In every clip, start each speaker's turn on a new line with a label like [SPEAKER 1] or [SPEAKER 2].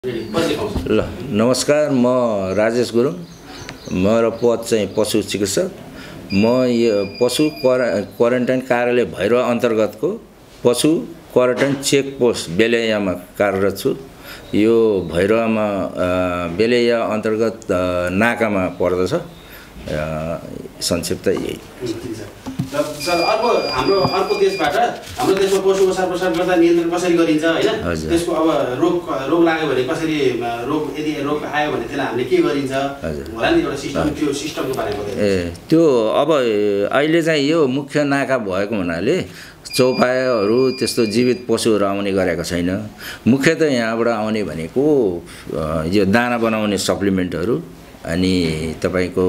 [SPEAKER 1] ल नमस्कार, म राजेश गुरुङ। मेरो पद चाहिँ पशु चिकित्सक। म यो पशु क्वारेन्टाइन कार्यालय भैरव अन्तर्गतको पशु क्वारेन्टाइन चेक पोस्ट बेलैयामा कार्यरत छु। यो भैरवमा बेलैया अन्तर्गत नाकामा पर्दछ। संक्षिप्त यही।
[SPEAKER 2] सर, हाम्रो अर्को देशबाट हाम्रो देशमा पशु ओसार प्रसार गर्दा नियन्त्रण कसरी गरिन्छ हैन? त्यसको अब रोग लाग्यो भने कसरी यदि रोग आयो भने त्यसलाई हामीले के गरिन्छ होला नि, एउटा सिस्टम, त्यो सिस्टमको बारेमा बताइदिनु।
[SPEAKER 1] त्यो अब अहिले चाहिँ यो मुख्य नाका भएको हुनाले चौपायाहरू त्यस्तो जीवित पशुहरू आउने गरेको छैन। मुख्यतः यहाँबाट आउने भनेको यो दाना बनाउने सप्लिमेन्टहरू, अनि तपाईको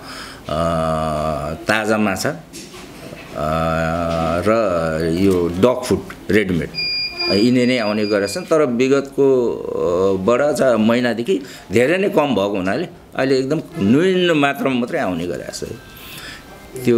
[SPEAKER 1] ताजा माछा र यो डग फुड रेडमेड यिनै नै आउने गरेछन्। तर विगतको बडा महिनादेखि धेरै नै कम भएको हुनाले अहिले एकदम न्यून मात्रामा मात्रै आउने गरेछ त्यो।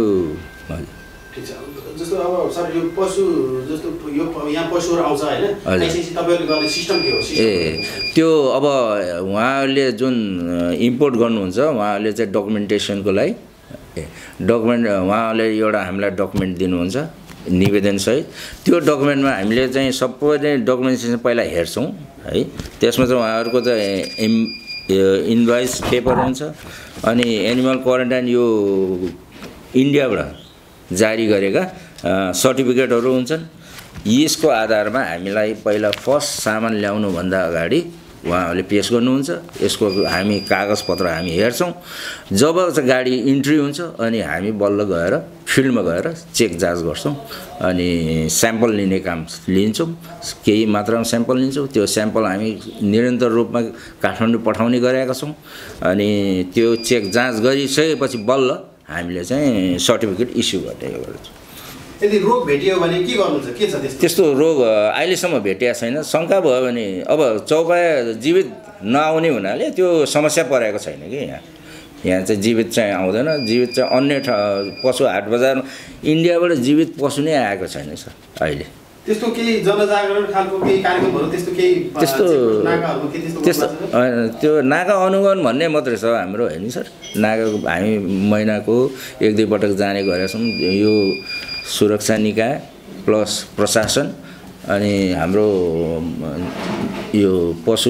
[SPEAKER 2] जस्तो अब सर, यो पशु जस्तो यो यहाँ पशुहरू आउँछ हैन, त्यसपछि तपाईहरुले गर्ने सिस्टम के हो?
[SPEAKER 1] त्यो अब उहाँहरूले जुन इम्पोर्ट गर्नुहुन्छ उहाँहरूले चाहिँ डकुमेन्टेसनको लागि उहाँले एउटा हामीलाई डकुमेन्ट दिनुहुन्छ निवेदनसहित। त्यो डकुमेन्टमा हामीले चाहिँ सबै नै डकुमेन्टेसन पहिला हेर्छौँ है। त्यसमा चाहिँ उहाँहरूको चाहिँ इन्भोइस पेपर हुन्छ, अनि एनिमल क्वारेन्टाइन यो इन्डियाबाट जारी गरेका सर्टिफिकेटहरू हुन्छन्। यसको आधारमा हामीलाई पहिला फर्स्ट सामान ल्याउनुभन्दा अगाडि उहाँहरूले पेश गर्नुहुन्छ। यसको हामी कागजपत्र हामी हेर्छौँ। जब गाडी इन्ट्री हुन्छ अनि हामी बल्ल गएर फिल्डमा गएर चेक जाँच गर्छौँ, अनि स्याम्पल लिने काम लिन्छौँ। केही मात्रामा स्याम्पल लिन्छौँ। त्यो स्याम्पल हामी निरन्तर रूपमा काठमाडौँ पठाउने गरेका छौँ। अनि त्यो चेक जाँच गरिसकेपछि बल्ल हामीले चाहिँ सर्टिफिकेट इस्यु गर्ने गर्छौँ।
[SPEAKER 2] यदि रोग भेटियो भने के गर्नुहुन्छ? के छ
[SPEAKER 1] त्यस्तो रोग अहिलेसम्म भेटिया छैन। शङ्का भयो भने अब चौपाया जीवित नआउने हुनाले त्यो समस्या परेको छैन कि यहाँ चाहिँ जीवित चाहिँ आउँदैन। जीवित चाहिँ अन्य पशु हाट बजारमा इन्डियाबाट जीवित पशु नै आएको छैन सर अहिले।
[SPEAKER 2] त्यस्तो केही जनजागरण खालको केही कार्यक्रमहरू त्यस्तो केही नाकाहरुमा के त्यस्तो
[SPEAKER 1] त्यो नाका अनुगमन भन्ने मात्रै छ हाम्रो हैन सर। नाकाको हामी महिनाको 1-2 पटक जाने गरेका छौँ। यो सुरक्षा निकाय प्लस प्रशासन अनि हाम्रो यो पशु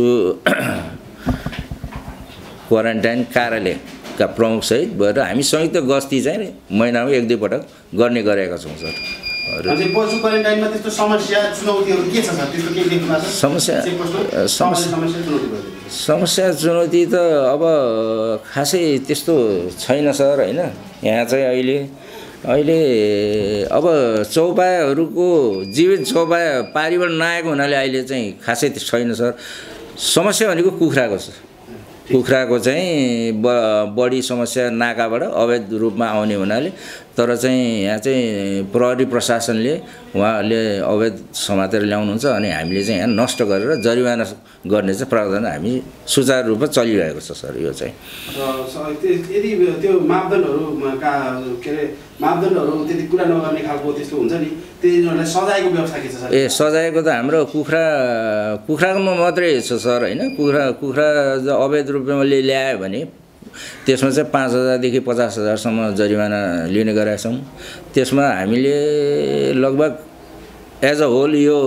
[SPEAKER 1] क्वारेन्टाइन कार्यालयका प्रमुख सहित भएर हामी संयुक्त गस्ती चाहिँ महिनामा 1-2 पटक गर्ने गरेका छौँ सर।
[SPEAKER 2] पशु क्वारेन्टाइनमा त्यस्तो समस्या चुनौतीहरू के छ सर? त्यस्तो केही देख्नु भएको छ?
[SPEAKER 1] समस्या चुनौती त अब खासै त्यस्तो छैन सर हैन। यहाँ चाहिँ अहिले अब चौपायाहरूको जीवित चौपाया पारिबाट नआएको हुनाले अहिले चाहिँ खासै छैन सर। समस्या भनेको कुखुराको छ। कुखुराको चाहिँ बढी समस्या नाकाबाट अवैध रूपमा आउने हुनाले। तर चाहिँ यहाँ चाहिँ प्रहरी प्रशासनले उहाँहरूले अवैध समातेर ल्याउनुहुन्छ, अनि हामीले चाहिँ यहाँ नष्ट गरेर जरिवाना गर्ने चाहिँ प्रावधान हामी सुचारू रूपमा चलिरहेको छ सर। यो चाहिँ
[SPEAKER 2] यदि त्यो मापदण्डहरू त्यति पुरा नगर्ने खालको त्यस्तो हुन्छ नि, तिनीहरूलाई सजायको व्यवस्था के छ सर?
[SPEAKER 1] सजायको त हाम्रो कुखुराकोमा मात्रै छ सर हैन। कुखुरा अवैध रूपमा ल्यायो भने त्यसमा चाहिँ 5,000 देखि 50,000सम्म जरिवाना लिने गरेका छौँ। त्यसमा हामीले लगभग एज अ होल यो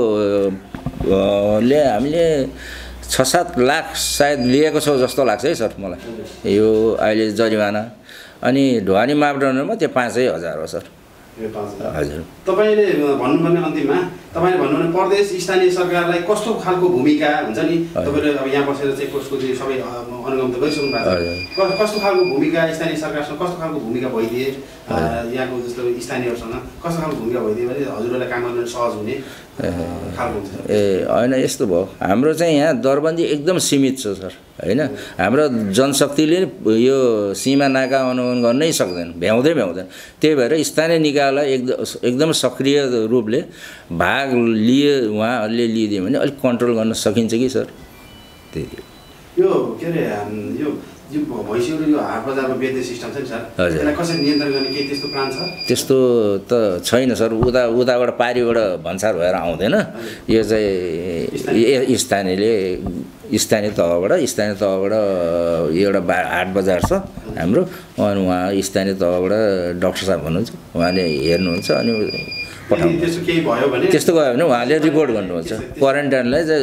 [SPEAKER 1] हामीले 6-7 लाख सायद लिएको छौँ जस्तो लाग्छ है सर मलाई यो अहिले जरिवाना। अनि ढुवानी मापदण्डमा त्यो 5,000 हो सर।
[SPEAKER 2] हजुर, तपाईले भन्नुपर्ने अन्तिममा तपाईले भन्नुहुने प्रदेश स्थानीय सरकारलाई कस्तो खालको भूमिका हुन्छ नि? तपाईले अब यहाँ बसेर चाहिँ पोस्टको चाहिँ सबै अनुगमन त गरिसक्नु भएको छ। कस्तो खालको भूमिका स्थानीय सरकारसँग कस्तो खालको भूमिका भइदिए, यहाँको जस्तो स्थानीयहरूसँग कस्तो खालको भूमिका भइदिए भने हजुरहरूलाई काम गर्न सहज हुने खालको हुन्छ?
[SPEAKER 1] होइन, यस्तो भयो। हाम्रो चाहिँ यहाँ दरबन्दी एकदम सीमित छ सर हैन। हाम्रो जनशक्तिले यो सीमा नाका अनुगमन गर्नै सक्दैन, भ्याउँदैन। त्यही भएर स्थानीय निकायलाई एकदम सक्रिय रूपले भाग लिए उहाँहरूले लिइदियो भने अलिक कन्ट्रोल गर्न सकिन्छ कि सर। त्यही
[SPEAKER 2] यो के अरे यो भैँसीहरू यो हाट बजारमा बेच्ने सिस्टम छ नि सर, त्यसलाई कसरी नियन्त्रण गर्ने केही त्यस्तो प्लान छ?
[SPEAKER 1] त्यस्तो त छैन सर। उताबाट पारिबाट भन्सार भएर आउँदैन। यो चाहिँ स्थानीय तहबाट एउटा हाट बजार छ हाम्रो, अनि उहाँ स्थानीय तहबाट डाक्टर साहब हुनुहुन्छ, उहाँले हेर्नुहुन्छ अनि
[SPEAKER 2] त्यस्तो केही भयो भने
[SPEAKER 1] त्यस्तो गयो भने उहाँले रिपोर्ट गर्नुहुन्छ, क्वारेन्टाइनलाई चाहिँ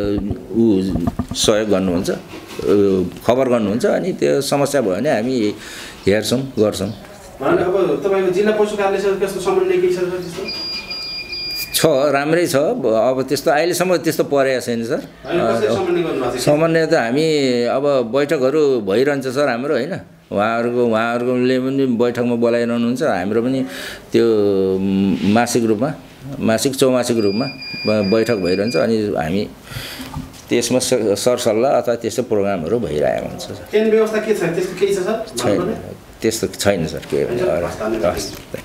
[SPEAKER 1] सहयोग गर्नुहुन्छ, खबर गर्नुहुन्छ, अनि त्यो समस्या भयो भने हामी हेर्छौँ गर्छौँ।
[SPEAKER 2] अब तपाईँको जिल्ला पशु कार्यालयसँग त्यस्तो समन्वय केही छ त्यस्तो?
[SPEAKER 1] छ, राम्रै छ। अब त्यस्तो अहिलेसम्म त्यस्तो परेको छैन सर। समन्वय त हामी अब बैठकहरू भइरहन्छ सर हाम्रो, होइन? उहाँहरूले पनि बैठकमा बोलाइरहनुहुन्छ, हाम्रो पनि त्यो मासिक चौमासिक रूपमा बैठक भइरहन्छ, अनि हामी त्यसमा सरसल्लाह अथवा त्यस्तो प्रोग्रामहरू भइरहेको हुन्छ।
[SPEAKER 2] व्यवस्था के छ? त्यस्तो केही छ सर?
[SPEAKER 1] छैन, त्यस्तो छैन सर केही।